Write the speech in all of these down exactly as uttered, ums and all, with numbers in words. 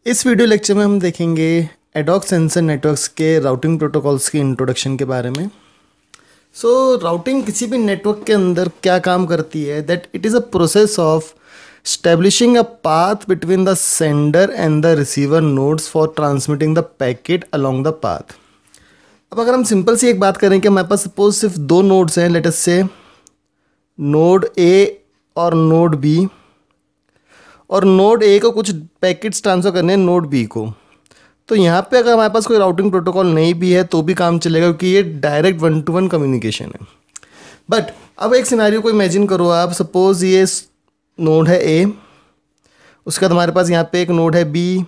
इस video lecture में हम देखेंगे एडॉक सेंसर नेटवर्क्स के राउटिंग प्रोटोकॉल्स की इंट्रोडक्शन के बारे में। सो so, राउटिंग किसी भी नेटवर्क के अंदर क्या काम करती है, that it is a process of establishing a path between the sender and the receiver nodes for transmitting the packet along the path. अब अगर हम सिंपल सी एक बात करें कि हमारे पास सपोज सिर्फ दो नोड्स हैं, लेट अस से नोड ए और नोड बी, और नोड ए को कुछ पैकेट्स ट्रांसफ़र करने हैं नोड बी को, तो यहाँ पे अगर हमारे पास कोई राउटिंग प्रोटोकॉल नहीं भी है तो भी काम चलेगा, क्योंकि ये direct one to one communication है। बट अब एक सिनारियो को इमेजिन करो आप, सपोज ये नोड है ए, उसके बाद हमारे पास यहाँ पे एक नोड है B,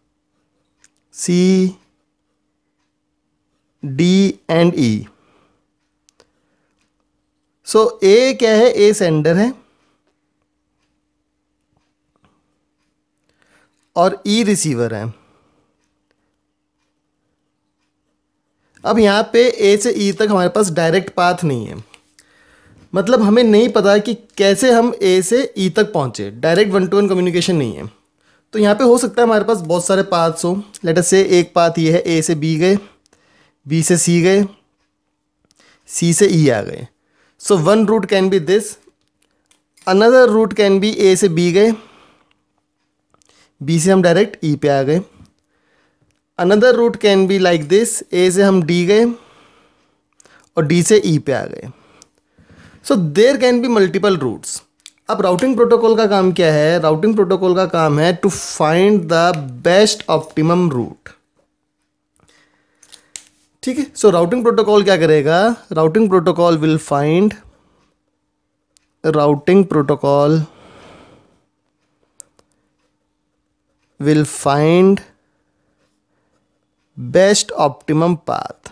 C, D and E. So A क्या है, ए सेंडर है और ई रिसीवर है। अब यहाँ पे ए से ई तक हमारे पास डायरेक्ट पाथ नहीं है, मतलब हमें नहीं पता कि कैसे हम ए से ई तक पहुँचे, direct one to one communication नहीं है। तो यहाँ पे हो सकता है हमारे पास बहुत सारे पाथ्स हो। लेट अस से एक पाथ ये है, ए से बी गए, बी से सी गए, सी से ई आ गए। So one route can be this, another route can be A से बी गए, बी से हम डायरेक्ट ई पे आ गए। Another route can be like this, A से हम डी गए और डी से ई पे आ गए। So there can be multiple routes. अब राउटिंग प्रोटोकॉल का काम क्या है? राउटिंग प्रोटोकॉल का काम है to find the best optimum route. ठीक है, सो राउटिंग प्रोटोकॉल क्या करेगा? Routing protocol will find routing protocol will find best optimum path।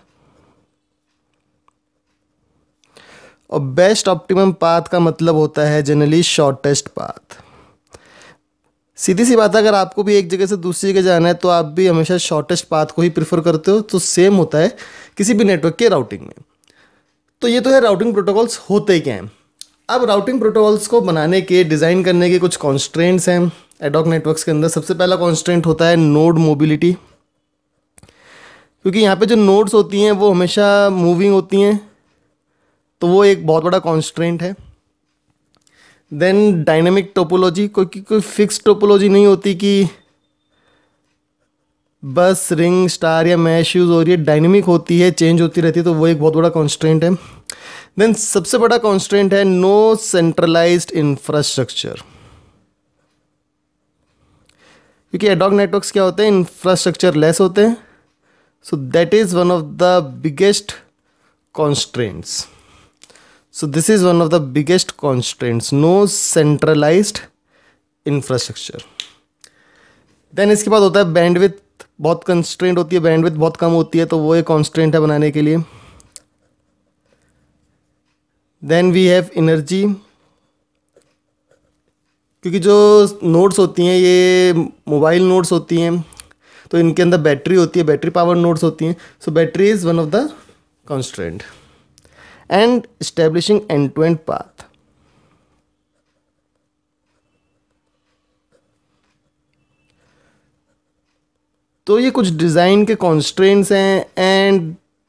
और बेस्ट ऑप्टिमम पाथ का मतलब होता है जनरली शॉर्टेस्ट पाथ। सीधी सी बात है, अगर आपको भी एक जगह से दूसरी जगह जाना है तो आप भी हमेशा शॉर्टेस्ट पाथ को ही प्रेफर करते हो। तो सेम होता है किसी भी नेटवर्क के राउटिंग में। तो ये तो है राउटिंग प्रोटोकॉल्स होते क्या हैं। अब राउटिंग प्रोटोकॉल्स को बनाने के, डिज़ाइन करने के कुछ कॉन्स्ट्रेंट्स हैं एडॉक नेटवर्क्स के अंदर। सबसे पहला कॉन्स्ट्रेंट होता है नोड मोबिलिटी, क्योंकि यहाँ पे जो नोड्स होती हैं वो हमेशा मूविंग होती हैं, तो वो एक बहुत बड़ा कॉन्स्ट्रेंट है। देन डायनेमिक टोपोलॉजी, क्योंकि कोई फिक्स टोपोलॉजी नहीं होती कि बस रिंग, स्टार या मैश यूज़ हो रही है, डायनेमिक होती है, चेंज होती रहती है, तो वो एक बहुत बड़ा कॉन्स्ट्रेंट है। देन सबसे बड़ा कॉन्स्ट्रेंट है नो सेंट्रलाइज्ड इंफ्रास्ट्रक्चर, क्योंकि एडॉक नेटवर्क्स क्या होते हैं, इंफ्रास्ट्रक्चर लेस होते हैं। So that is one of the biggest constraints. So this is one of the biggest constraints, no centralised infrastructure. Then इसके बाद होता है बैंडविड्थ, बहुत कंस्ट्रेंट होती है, बैंडविड्थ बहुत कम होती है, तो वो एक कॉन्स्ट्रेंट है बनाने के लिए। देन वी हैव एनर्जी, क्योंकि जो नोड्स होती हैं ये मोबाइल नोड्स होती हैं, तो इनके अंदर बैटरी होती है, बैटरी पावर नोड्स होती हैं। So battery is one of the constraint. And establishing end to end path. तो ये कुछ डिज़ाइन के कॉन्स्ट्रेंट्स हैं, and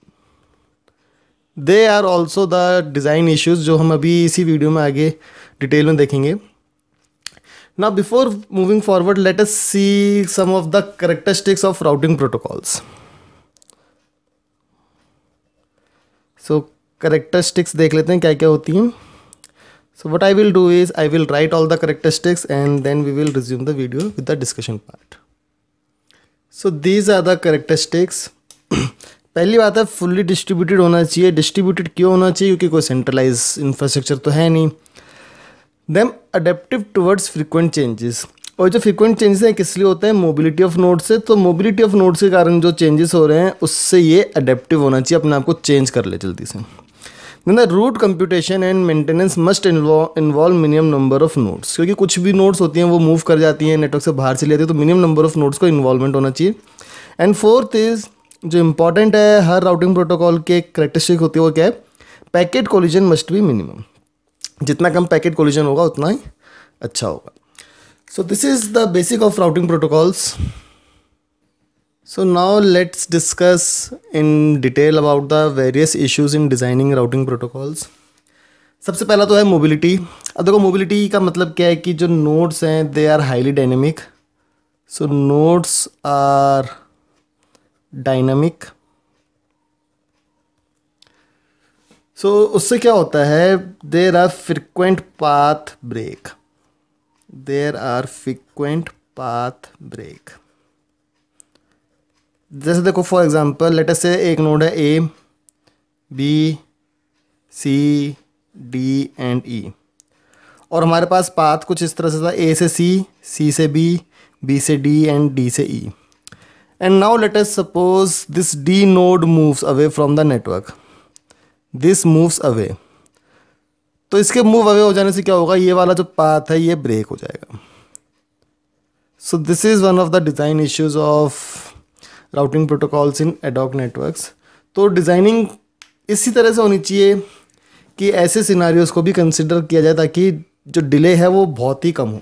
they are also the design issues, जो हम अभी इसी वीडियो में आगे डिटेल में देखेंगे। Now before moving forward, let us see some of the characteristics of routing protocols. So characteristics देख लेते हैं क्या क्या होती हैं। So what I will do is I will write all the characteristics and then we will resume the video with the discussion part. So these are the characteristics. पहली बात है फुल्ली डिस्ट्रीब्यूटेड होना चाहिए। डिस्ट्रीब्यूटेड क्यों होना चाहिए? क्योंकि कोई सेंट्रलाइज इंफ्रास्ट्रक्चर तो है नहीं। Then adaptive towards frequent changes, और जो फ्रीक्वेंट चेंजेस हैं किस लिए होते हैं? मोबिलिटी ऑफ नोड से। तो मोबिलिटी ऑफ नोड्स के कारण जो चेंजेस हो रहे हैं उससे ये अडेप्टिव होना चाहिए, अपने आप को चेंज कर ले जल्दी से। Then the route computation and maintenance must involve minimum number of nodes, क्योंकि कुछ भी नोड्स होती हैं वो मूव कर जाती हैं, नेटवर्क से बाहर चली जाती है, तो मिनिमम नंबर ऑफ नोड्स को इन्वॉल्वमेंट होना चाहिए। एंड फोर्थ इज, जो इंपॉर्टेंट है हर राउटिंग प्रोटोकॉल के करेक्टरिस्टिक होती है, वो क्या है? Packet collision must be minimum. जितना कम पैकेट कोलिजन होगा उतना ही अच्छा होगा। So this is the basic of routing protocols. So now let's discuss in detail about the various issues in designing routing protocols. सबसे पहला तो है मोबिलिटी. अब देखो मोबिलिटी का मतलब क्या है कि जो नोड्स हैं they are highly dynamic. So nodes are dynamic. So उससे क्या होता है, there are frequent path break. There are frequent path break. जैसे देखो फॉर एग्जांपल लेट अस से एक नोड है A, B, C, D and E, और हमारे पास पाथ कुछ इस तरह से था, ए से सी, सी से बी, बी से डी एंड डी से E. And now let us suppose this D node moves away from the network. This moves away. तो इसके मूव अवे हो जाने से क्या होगा, ये वाला जो पाथ है ये ब्रेक हो जाएगा. So this is one of the design issues of routing protocols in ad hoc networks. तो डिज़ाइनिंग इसी तरह से होनी चाहिए कि ऐसे सिनारियोज को भी कंसिडर किया जाए ताकि जो डिले है वो बहुत ही कम हो.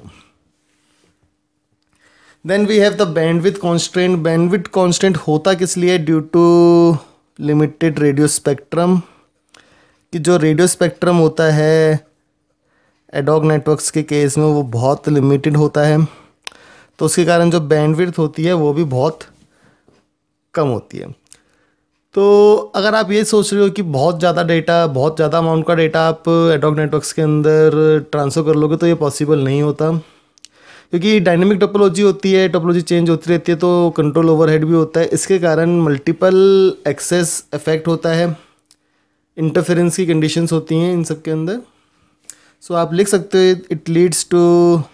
Then we have the bandwidth constant. Bandwidth constant होता किस लिए, due to limited radio spectrum. कि जो रेडियो स्पेक्ट्रम होता है एडॉक नेटवर्क्स के केस में वो बहुत लिमिटेड होता है, तो उसके कारण जो बैंडविड्थ होती है वो भी बहुत कम होती है. तो अगर आप ये सोच रहे हो कि बहुत ज़्यादा डेटा, बहुत ज़्यादा अमाउंट का डेटा आप एडॉक नेटवर्क्स के अंदर ट्रांसफ़र कर लोगे तो ये पॉसिबल नहीं होता, क्योंकि डायनेमिक टोपोलॉजी होती है, टोपोलॉजी चेंज होती रहती है, तो कंट्रोल ओवरहेड भी होता है. इसके कारण मल्टीपल एक्सेस इफेक्ट होता है, इंटरफेरेंस की कंडीशंस होती हैं इन सब के अंदर. सो so, आप लिख सकते हो इट लीड्स टू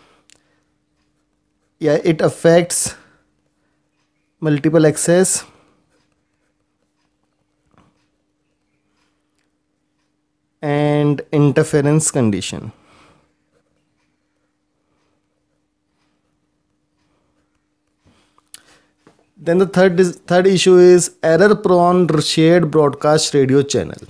या it affects multiple access and interference condition. Then the third is, third issue is error prone shared broadcast radio channel.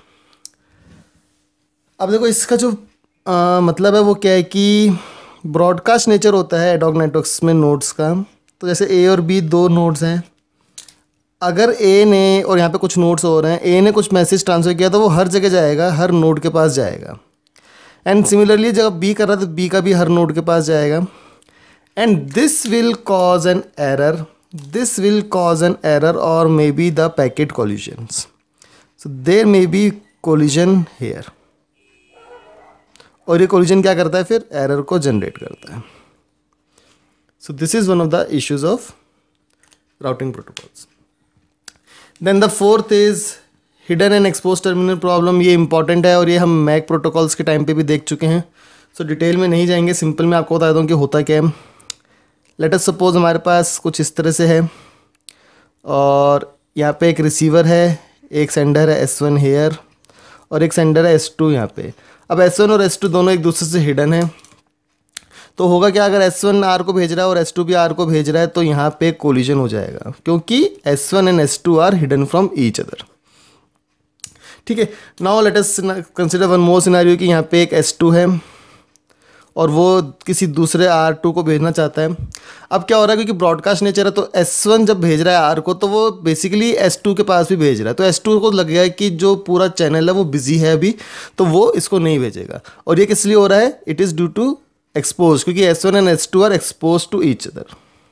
अब देखो इसका जो आ, मतलब है वो क्या है कि ब्रॉडकास्ट नेचर होता है एडॉक नेटवर्क्स में नोड्स का. तो जैसे ए और बी दो नोड्स हैं, अगर ए ने, और यहाँ पे कुछ नोड्स हो रहे हैं, ए ने कुछ मैसेज ट्रांसफर किया तो वो हर जगह जाएगा, हर नोड के पास जाएगा. एंड सिमिलरली जब बी कर रहा है तो बी का भी हर नोड के पास जाएगा. And this will cause an error. This will cause an error और may be the packet collisions. So there may be collision here. और ये कोलिजन क्या करता है, फिर एरर को जनरेट करता है. So this is one of the issues of routing protocols. Then the fourth is hidden and expose terminal problem. ये इंपॉर्टेंट है और ये हम मैक प्रोटोकॉल्स के टाइम पे भी देख चुके हैं. सो so, डिटेल में नहीं जाएंगे, सिंपल मैं आपको बता देता हूँ कि होता क्या है. लेट अस सपोज हमारे पास कुछ इस तरह से है और यहाँ पे एक रिसीवर है, एक सेंडर है एस वन हेयर और एक सेंडर है एस टू यहाँ पे. अब एस वन और एस टू दोनों एक दूसरे से हिडन है, तो होगा क्या, अगर एस वन आर को भेज रहा है और एस टू भी आर को भेज रहा है तो यहाँ पे कोलिजन हो जाएगा, क्योंकि S one and S two are hidden from each other. ठीक है. Now let us consider one more scenario कि यहाँ पे एक एस टू है और वो किसी दूसरे आर टू को भेजना चाहता है. अब क्या हो रहा है, क्योंकि ब्रॉडकास्ट नेचर है तो एस वन जब भेज रहा है आर को तो वो बेसिकली एस टू के पास भी भेज रहा है, तो एस टू को लग गया है कि जो पूरा चैनल है वो बिजी है अभी, तो वो इसको नहीं भेजेगा. और ये किस लिए हो रहा है, it is due to expose, क्योंकि S one and S two are expose to each other.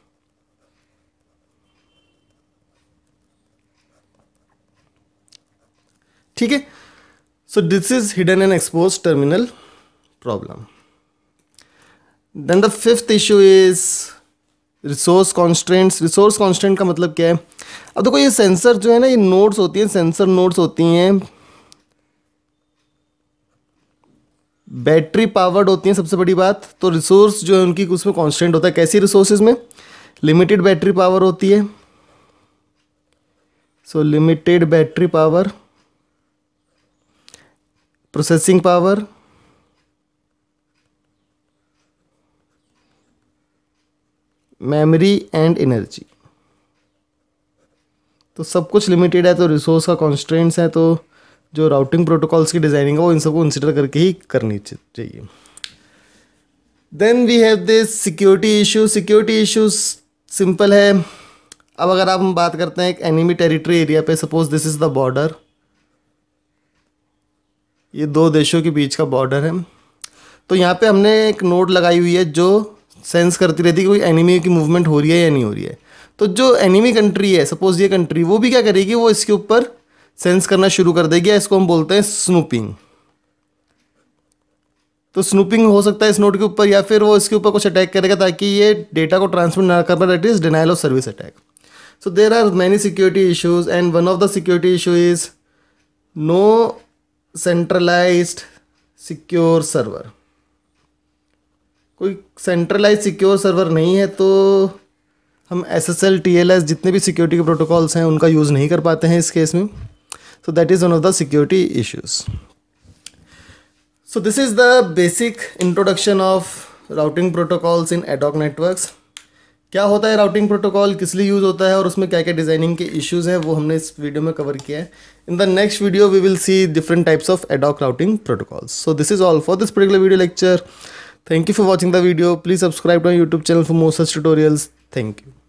ठीक है. So this is hidden and expose terminal problem. Then the fifth issue is resource constraints. Resource constraint का मतलब क्या है, अब देखो ये सेंसर जो है ना, ये नोड्स होती हैं, सेंसर नोड्स होती हैं, बैटरी पावर्ड होती हैं सबसे बड़ी बात. तो रिसोर्स जो है उनकी उसमें कांस्टेंट होता है. कैसी रिसोर्सेज में, लिमिटेड बैटरी पावर होती है. So limited battery power, processing power, memory and energy. तो सब कुछ लिमिटेड है, तो रिसोर्स का कॉन्स्ट्रेंट्स है. तो जो राउटिंग प्रोटोकॉल्स की डिज़ाइनिंग है वो इन सबको कंसिडर करके ही करनी चाहिए. Then we have this security issue. Security issues simple है, अब अगर आप हम बात करते हैं एक एनिमी टेरिटरी एरिया पे, suppose this is the border, ये दो देशों के बीच का बॉर्डर है, तो यहाँ पे हमने एक नोड लगाई हुई है जो सेंस करती रहती है कि कोई एनिमी की मूवमेंट हो रही है या नहीं हो रही है। तो जो एनिमी कंट्री है, सपोज ये कंट्री, वो भी क्या करेगी, वो इसके ऊपर सेंस करना शुरू कर देगी। इसको हम बोलते हैं स्नूपिंग। तो स्नूपिंग हो सकता है इस नोड के ऊपर, या फिर वो इसके ऊपर कुछ अटैक करेगा ताकि ये डेटा को ट्रांसमिट ना कर पाए, that is denial of service attack. So there are many security issues and one of the security issue is no centralised secure server. कोई सेंट्रलाइज सिक्योर सर्वर नहीं है, तो हम S S L T L S जितने भी security के protocols हैं उनका यूज़ नहीं कर पाते हैं इस केस में। So that is one of the security issues. So this is the basic introduction of routing protocols in ad hoc networks. क्या होता है राउटिंग प्रोटोकॉल, किस लिए यूज़ होता है और उसमें क्या क्या डिज़ाइनिंग के इश्यूज़ हैं, वो हमने इस वीडियो में कवर किया है। In the next video we will see different types of ad hoc routing protocols. So this is all for this particular video lecture. Thank you for watching the video. Please subscribe to our YouTube channel for more such tutorials. Thank you.